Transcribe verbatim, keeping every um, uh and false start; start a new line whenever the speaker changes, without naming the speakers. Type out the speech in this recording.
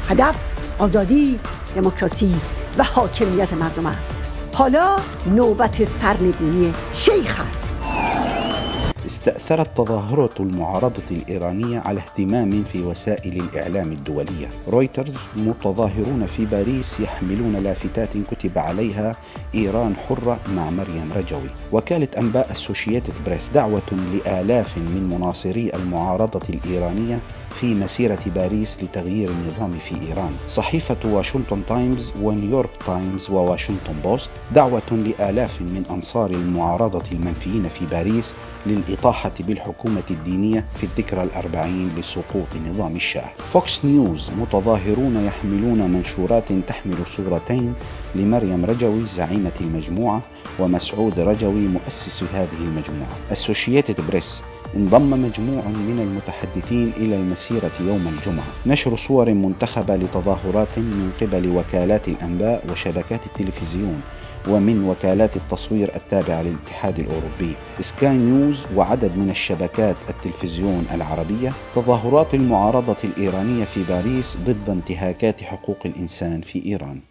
هدف آزادی، دموکراسی و حاکمیت مردم است. حالا نوبت سرنگونی شیخ است.
استأثرت تظاهرة المعارضة الإيرانية على اهتمام في وسائل الإعلام الدولية. رويترز: متظاهرون في باريس يحملون لافتات كتب عليها إيران حرة مع مريم رجوي. وكالة أنباء أسوشيتد بريس: دعوة لآلاف من مناصري المعارضة الإيرانية في مسيرة باريس لتغيير النظام في إيران. صحيفة واشنطن تايمز ونيويورك تايمز وواشنطن بوست: دعوة لآلاف من أنصار المعارضة المنفيين في باريس للإطاحة بالحكومة الدينية في الذكرى الأربعين لسقوط نظام الشاه. فوكس نيوز: متظاهرون يحملون منشورات تحمل صورتين لمريم رجوي زعيمة المجموعة ومسعود رجوي مؤسس هذه المجموعة. أسوشيتد بريس: انضم مجموع من المتحدثين إلى المسيرة يوم الجمعة. نشر صور منتخبة لتظاهرات من قبل وكالات الأنباء وشبكات التلفزيون ومن وكالات التصوير التابعة للاتحاد الأوروبي. سكاي نيوز وعدد من الشبكات التلفزيون العربية. تظاهرات المعارضة الإيرانية في باريس ضد انتهاكات حقوق الإنسان في إيران.